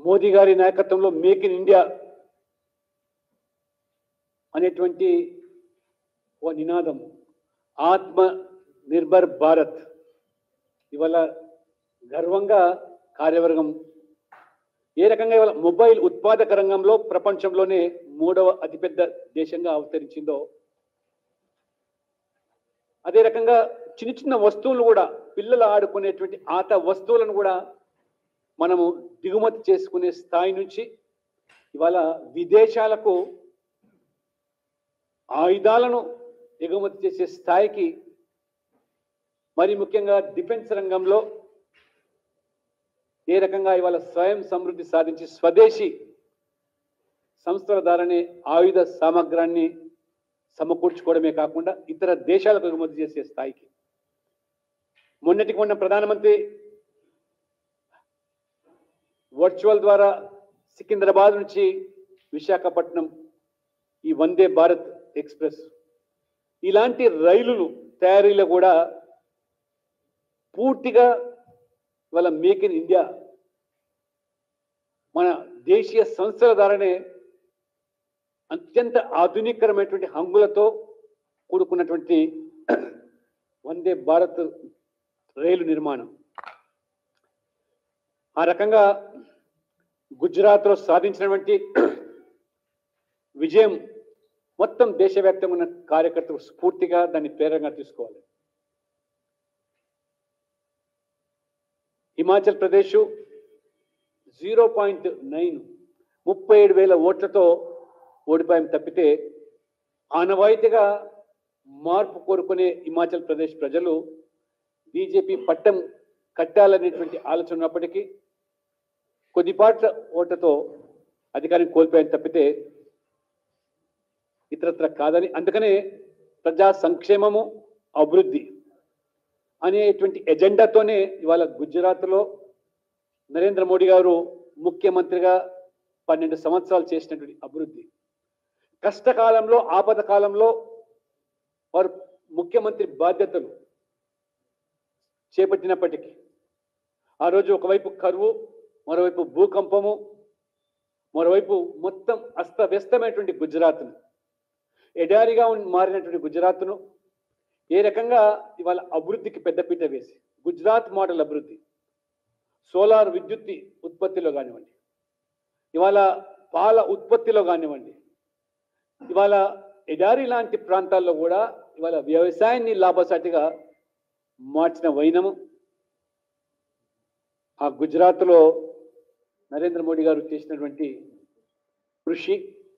మోదీ గారి నాయకత్వంలో make in India అనేటువంటి ఓ నినాదం, ఆత్మ నిర్భర్ భారత్ ఇవాళ గర్వంగా కార్యవర్గం ఏ రకంగా ఇవాళ మొబైల్ ఉత్పాదక రంగంలో ప్రపంచంలోనే 3వ అతిపెద్ద దేశంగా అవతరించిందో అదే రకంగా చిన్న చిన్న వస్తువులు కూడా పిల్లలు ఆడుకునేటువంటి ఆట వస్తువులను కూడా మనము దిగుమతి చేసుకునే స్థాయి నుంచి ఇవాళ విదేశాలకు ఆయుధాలను ఎగుమతి చేసే స్థాయికి, మరి ముఖ్యంగా డిఫెన్స్ రంగంలో ఏ రకంగా ఇవాళ స్వయం సమృద్ధి సాధించి స్వదేశీ సంస్థల ద్వారానే ఆయుధ సామగ్రాన్ని సమకూర్చుకోవడమే కాకుండా ఇతర దేశాలకు ఎగుమతి చేసే స్థాయికి మొన్నటికి మొన్న ప్రధానమంత్రి వర్చువల్ ద్వారా సికింద్రాబాద్ నుంచి విశాఖపట్నం ఈ వందే భారత్ ఎక్స్ప్రెస్ ఇలాంటి రైలులు తయారీలో కూడా పూర్తిగా ఇవాళ మేక్ ఇన్ ఇండియా మన దేశీయ సంస్థల ద్వారానే అత్యంత ఆధునికరమైనటువంటి హంగులతో కూడుకున్నటువంటి వందే భారత్ రైలు నిర్మాణం. ఆ రకంగా గుజరాత్లో సాధించినటువంటి విజయం మొత్తం దేశవ్యాప్తంగా ఉన్న కార్యకర్తలు స్ఫూర్తిగా దాన్ని ప్రేరణగా తీసుకోవాలి. హిమాచల్ ప్రదేశ్ 0.9 37,000 ఓట్లతో ఓడిపోయాం తప్పితే ఆనవాయితీగా మార్పు కోరుకునే హిమాచల్ ప్రదేశ్ ప్రజలు బీజేపీ పట్టం కట్టాలనేటువంటి ఆలోచన ఉన్నప్పటికీ కొద్దిపాట్ల ఓట్లతో అధికారం కోల్పోయాం తప్పితే ఇతరత్ర కాదని, అందుకనే ప్రజా సంక్షేమము అభివృద్ధి అనేటువంటి ఎజెండాతోనే ఇవాళ గుజరాత్లో నరేంద్ర మోడీ గారు ముఖ్యమంత్రిగా 12 సంవత్సరాలు చేసినటువంటి అభివృద్ధి, కష్టకాలంలో ఆపద కాలంలో వారు ముఖ్యమంత్రి బాధ్యతలు చేపట్టినప్పటికీ ఆ రోజు ఒకవైపు కరువు, మరోవైపు భూకంపము, మరోవైపు మొత్తం అస్తవ్యస్తమైనటువంటి గుజరాత్ను, ఎడారిగా మారినటువంటి గుజరాత్ను ఏ రకంగా ఇవాళ అభివృద్ధికి పెద్దపీట వేసి గుజరాత్ మోడల్ అభివృద్ధి, సోలార్ విద్యుత్ ఉత్పత్తిలో కానివ్వండి, ఇవాళ పాల ఉత్పత్తిలో కానివ్వండి, ఇవాళ ఎడారి లాంటి ప్రాంతాల్లో కూడా ఇవాళ వ్యవసాయాన్ని లాభసాటిగా మార్చిన వైనము ఆ గుజరాత్లో నరేంద్ర మోడీ గారు చేసినటువంటి కృషి.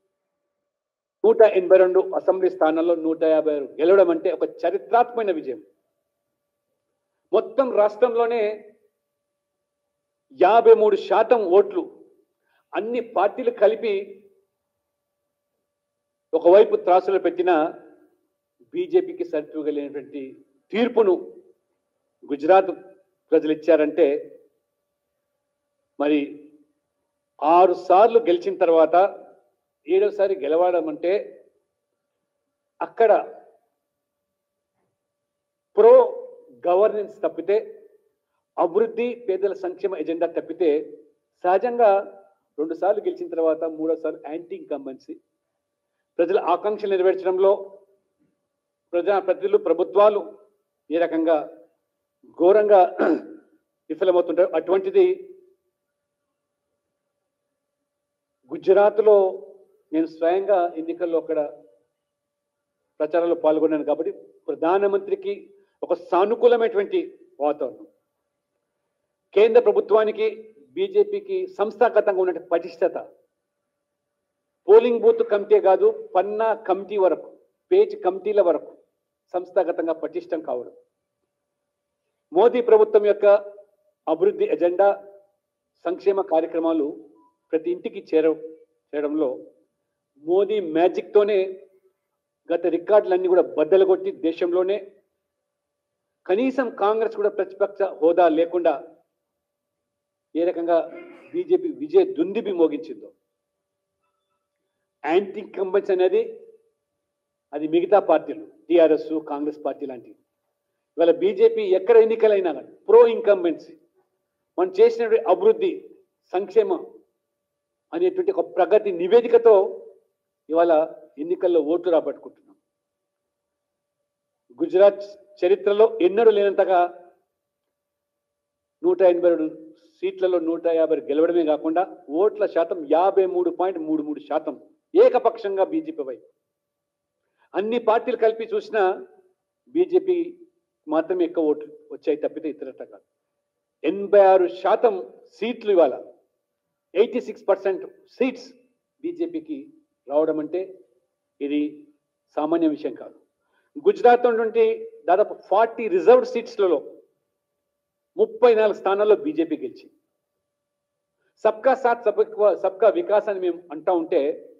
182 అసెంబ్లీ స్థానాల్లో 156 గెలవడం అంటే ఒక చరిత్రాత్మక విజయం. మొత్తం రాష్ట్రంలోనే 53% ఓట్లు అన్ని పార్టీలు కలిపి ఒకవైపు త్రాసులో పెట్టిన బీజేపీకి సరితూగలేనటువంటి తీర్పును గుజరాత్ ప్రజలు ఇచ్చారంటే, మరి 6 సార్లు గెలిచిన తర్వాత 7వసారి గెలవడం అంటే అక్కడ ప్రో గవర్నెన్స్ తప్పితే, అభివృద్ధి పేదల సంక్షేమ ఎజెండా తప్పితే సహజంగా 2 సార్లు గెలిచిన తర్వాత 3వసారి యాంటీ ఇన్కంబెన్సీ, ప్రజల ఆకాంక్షలు నెరవేర్చడంలో ప్రజాప్రతినిధులు ప్రభుత్వాలు ఏ రకంగా ఘోరంగా విఫలమవుతుంటారు. అటువంటిది గుజరాత్లో నేను స్వయంగా ఎన్నికల్లో అక్కడ ప్రచారంలో పాల్గొన్నాను కాబట్టి ప్రధానమంత్రికి ఒక సానుకూలమైనటువంటి వాతావరణం, కేంద్ర ప్రభుత్వానికి బీజేపీకి సంస్థాగతంగా ఉన్నటువంటి పటిష్టత, పోలింగ్ బూత్ కమిటీ కాదు పన్నా కమిటీ వరకు, పేజ్ కమిటీల వరకు సంస్థాగతంగా పటిష్టం కావడం, మోదీ ప్రభుత్వం యొక్క అభివృద్ధి ఎజెండా సంక్షేమ కార్యక్రమాలు ప్రతి ఇంటికి చేరడంలో మోదీ మ్యాజిక్తోనే గత రికార్డులన్నీ కూడా బద్దలు కొట్టి దేశంలోనే కనీసం కాంగ్రెస్ కూడా ప్రతిపక్ష హోదా లేకుండా ఏ రకంగా బీజేపీ విజయ దుందుబి మోగించిందో. యాంటీ ఇన్కంబెన్స్ అనేది అది మిగతా పార్టీలు టీఆర్ఎస్ కాంగ్రెస్ పార్టీ లాంటివి. ఇవాళ బీజేపీ ఎక్కడ ఎన్నికలైనా కానీ ప్రో ఇన్కంబెన్సీ, మనం చేసినటువంటి అభివృద్ధి సంక్షేమం అనేటువంటి ఒక ప్రగతి నివేదికతో ఇవాళ ఎన్నికల్లో ఓట్లు రాబట్టుకుంటున్నాం. గుజరాత్ చరిత్రలో ఎన్నడూ లేనంతగా 182 సీట్లలో 150 గెలవడమే కాకుండా ఓట్ల శాతం 53.33% ఏకపక్షంగా బీజేపీ వైపు. అన్ని పార్టీలు కలిపి చూసినా బీజేపీ మాత్రమే ఎక్కువ ఓట్లు వచ్చాయి తప్పితే ఇతరత కాదు. 86% సీట్లు ఇవాళ 86% సీట్స్ బీజేపీకి రావడం అంటే ఇది సామాన్య విషయం కాదు. గుజరాత్ నుండి దాదాపు 40 రిజర్వ్డ్ సీట్స్లలో 34 స్థానాల్లో బీజేపీ గెలిచింది. సబ్కా సాత్ సబ్కా వికాస్ అని మేము అంటా ఉంటే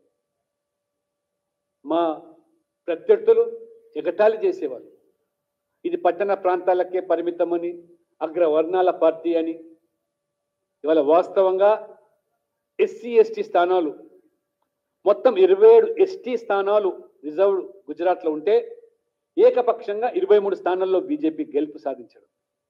మా ప్రత్యర్థులు ఎగతాళి చేసేవాళ్ళు. ఇది పట్టణ ప్రాంతాలకే పరిమితమని, అగ్రవర్ణాల పార్టీ అని. ఇవాళ వాస్తవంగా ఎస్సీ ఎస్టీ స్థానాలు మొత్తం 27 ఎస్టీ స్థానాలు రిజర్వ్డ్ గుజరాత్లో ఉంటే ఏకపక్షంగా 23 స్థానాల్లో బీజేపీ గెలుపు సాధించడం,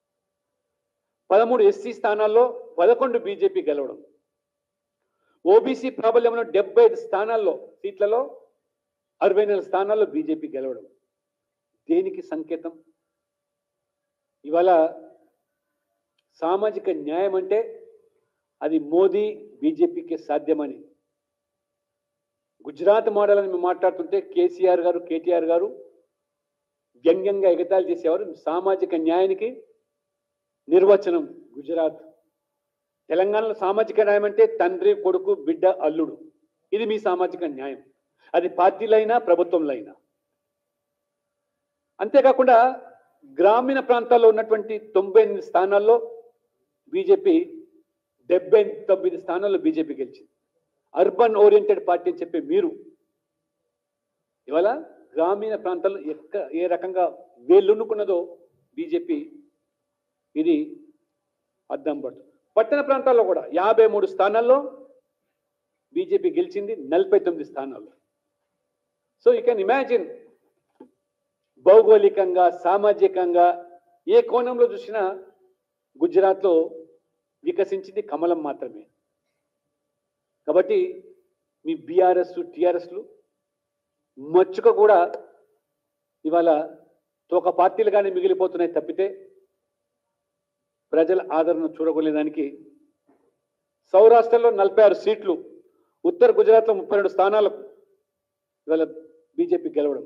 13 ఎస్సీ స్థానాల్లో 11 బీజేపీ గెలవడం, ఓబీసీ ప్రాబల్యంలో 75 స్థానాల్లో సీట్లలో 64 స్థానాల్లో బీజేపీ గెలవడం దేనికి సంకేతం? ఇవాళ సామాజిక న్యాయం అంటే అది మోదీ బీజేపీకి సాధ్యమని గుజరాత్ మోడల్ అని మేము మాట్లాడుతుంటే కేసీఆర్ గారు, కేటీఆర్ గారు వ్యంగ్యంగా ఎగతాళి చేసేవారు. సామాజిక న్యాయానికి నిర్వచనం గుజరాత్. తెలంగాణలో సామాజిక న్యాయం అంటే తండ్రి, కొడుకు, బిడ్డ, అల్లుడు. ఇది మీ సామాజిక న్యాయం. అది పార్టీలైనా ప్రభుత్వంలో అయినా. అంతేకాకుండా గ్రామీణ ప్రాంతాల్లో ఉన్నటువంటి 98 స్థానాల్లో బీజేపీ 79 స్థానాల్లో బీజేపీ గెలిచింది. అర్బన్ ఓరియంటెడ్ పార్టీ అని చెప్పే మీరు ఇవాళ గ్రామీణ ప్రాంతాల్లో ఏ రకంగా వేళ్ళున్నుకున్నదో బీజేపీ ఇది అద్దం పడుతుంది. పట్టణ ప్రాంతాల్లో కూడా 53 స్థానాల్లో బీజేపీ గెలిచింది, 49 స్థానాల్లో. సో యూ కెన్ ఇమాజిన్ భౌగోళికంగా, సామాజికంగా ఏ కోణంలో చూసినా గుజరాత్లో వికసించింది కమలం మాత్రమే. కాబట్టి మీ బీఆర్ఎస్, టీఆర్ఎస్లు మచ్చుక కూడా ఇవాళ తోక పార్టీలుగానే మిగిలిపోతున్నాయి తప్పితే ప్రజల ఆదరణ చూడగలేదానికి సౌరాష్ట్రలో 46 సీట్లు, ఉత్తర గుజరాత్లో 32 స్థానాలకు ఇవాళ బీజేపీ గెలవడం.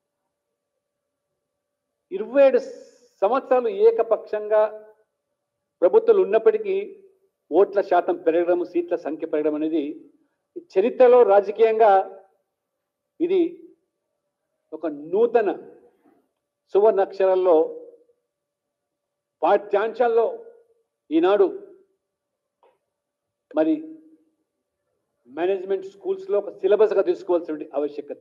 27 సంవత్సరాలు ఏకపక్షంగా ప్రభుత్వాలు ఉన్నప్పటికీ ఓట్ల శాతం పెరగడం, సీట్ల సంఖ్య పెరగడం అనేది చరిత్రలో రాజకీయంగా ఇది ఒక నూతన సువర్ణాక్షరాల్లో పాఠ్యాంశాల్లో ఈనాడు మరి మేనేజ్మెంట్ స్కూల్స్లో ఒక సిలబస్గా తీసుకోవాల్సిన ఆవశ్యకత.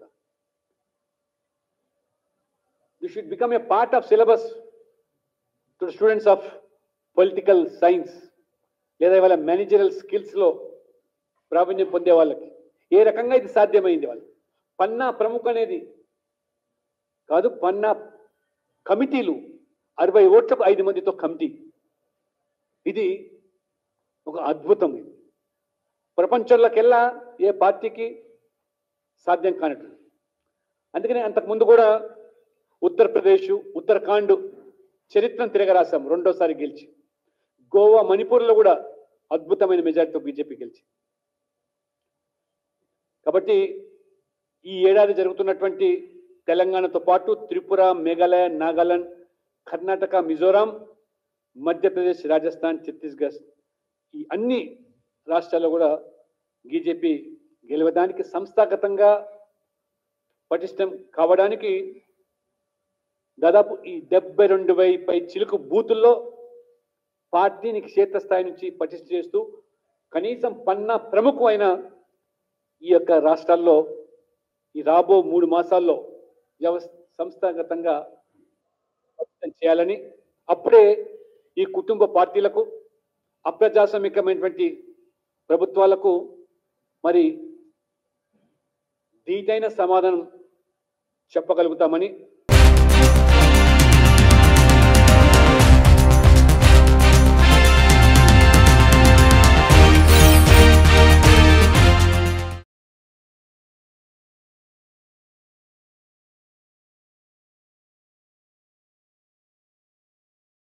This should become a part of syllabus to students of political science లేదా ఇవాళ మేనేజరల్ స్కిల్స్లో ప్రావీణ్యం పొందే వాళ్ళకి ఏ రకంగా ఇది సాధ్యమైంది? వాళ్ళు పన్నా ప్రముఖ అనేది కాదు, పన్నా కమిటీలు 60 ఓట్లకు 5 మందితో కమిటీ. ఇది ఒక అద్భుతం. ఇది ప్రపంచంలోకెల్లా ఏ పార్టీకి సాధ్యం కానట్టు. అందుకని అంతకుముందు కూడా ఉత్తరప్రదేశ్, ఉత్తరాఖండ్ చరిత్రను తిరగరాశాం రెండోసారి గెలిచి. గోవా, మణిపూర్లో కూడా అద్భుతమైన మెజార్టీతో బీజేపీ గెలిచి. కాబట్టి ఈ ఏడాది జరుగుతున్నటువంటి తెలంగాణతో పాటు త్రిపుర, మేఘాలయ, నాగాలాండ్, కర్ణాటక, మిజోరాం, మధ్యప్రదేశ్, రాజస్థాన్, ఛత్తీస్గఢ్ ఈ అన్ని రాష్ట్రాల్లో కూడా బీజేపీ గెలవడానికి, సంస్థాగతంగా పటిష్టం కావడానికి దాదాపు ఈ 72,000 పై చిలుకు బూతుల్లో పార్టీని క్షేత్రస్థాయి నుంచి పటిష్ట చేస్తూ కనీసం పన్నా ప్రముఖమైన ఈ యొక్క రాష్ట్రాల్లో ఈ రాబో 3 మాసాల్లో సంస్థాగతంగా చేయాలని, అప్పుడే ఈ కుటుంబ పార్టీలకు, అప్రజాస్వామికమైనటువంటి ప్రభుత్వాలకు మరి ధీటైన సమాధానం చెప్పగలుగుతామని